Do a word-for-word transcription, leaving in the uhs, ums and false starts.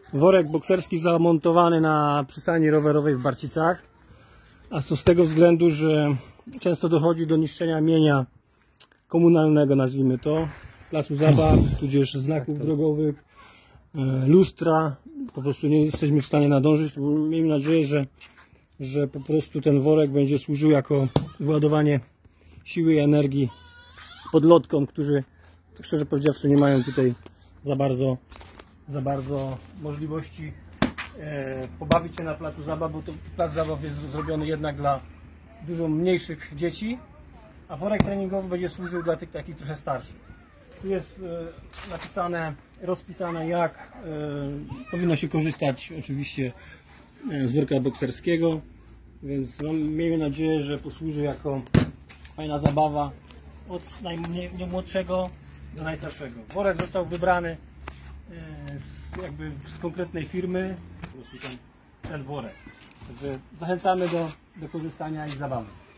worek bokserski zamontowany na przystani rowerowej w Barcicach, a to z tego względu, że często dochodzi do niszczenia mienia komunalnego, nazwijmy to, placu zabaw, tudzież znaków drogowych, lustra. Po prostu nie jesteśmy w stanie nadążyć. Miejmy nadzieję, że, że po prostu ten worek będzie służył jako wyładowanie siły i energii podlotkom, którzy, szczerze powiedziawszy, nie mają tutaj za bardzo, za bardzo możliwości e, pobawić się na placu zabaw, bo to plac zabaw jest zrobiony jednak dla dużo mniejszych dzieci, a worek treningowy będzie służył dla tych takich trochę starszych. Tu jest e, napisane, rozpisane, jak e, powinno się korzystać oczywiście e, z worka bokserskiego, więc mam, miejmy nadzieję, że posłuży jako fajna zabawa od najmłodszego do najstarszego. Worek został wybrany e, z, jakby z konkretnej firmy, po prostu ten, ten worek. Także zachęcamy do, do korzystania i zabawy.